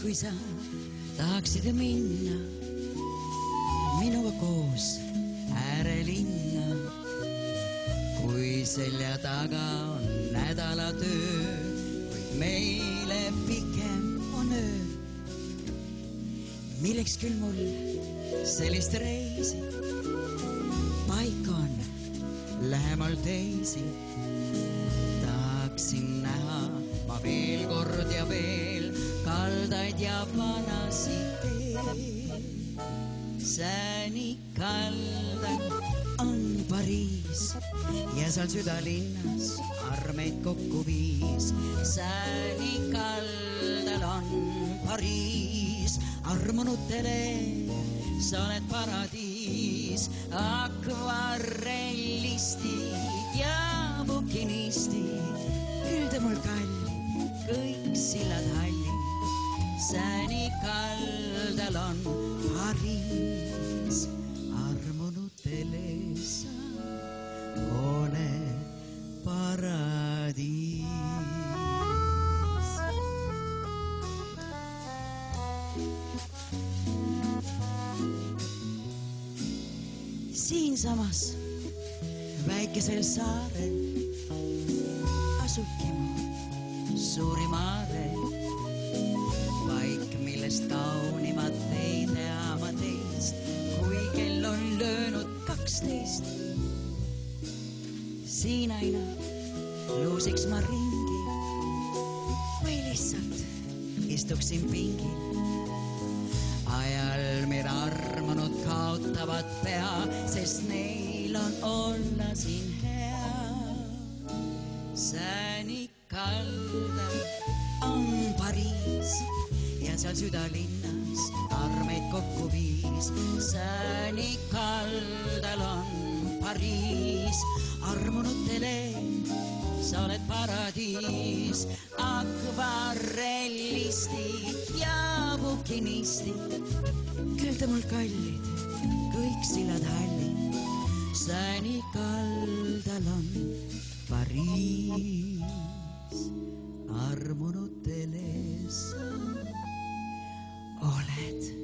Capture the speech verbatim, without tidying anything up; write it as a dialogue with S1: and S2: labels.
S1: kui sa tahaksid minna minuga koos äärelinna, kui selja taga on nädalatöö, kuid meile pikem on öö. Milleks küll mul sellist reisi, paik on lähemal teisi. Tahaksin näha ma veel kord ja veel kaldaid ja vanasid teel. Sääni kaldal on Pariis ja seal südalinnas armeid kokku viis. Sääni kaldal on Pariis, armunutele sa oled paradiis. Akvarellistid ja bukinistid, küll te mul kallid, kõik sillad hallid. Sääni kaldal on Pariis, armunutele sa oled paradiis. Siinsamas väikesel saarel asubki mu suurim aare. Paik, millest kaunimat ei tea ma teist, kui kell on löönud kaksteist. Siin aina luusiks ma ringi või lihtsalt istuksin pingil. Ajal, mil armunud kaotavad pea, sest neil on olla siin hea. Sääni kaldal on Pariis ja seal südalinnas armeid kokku viis. Sääni kaldal on Pariis, armunutele sa oled paradiis. Akvarellistid ja bukinistid, küll te mul kallid, kõik sillad hallid. Sääni kaldal on Pariis, armunutele sa oled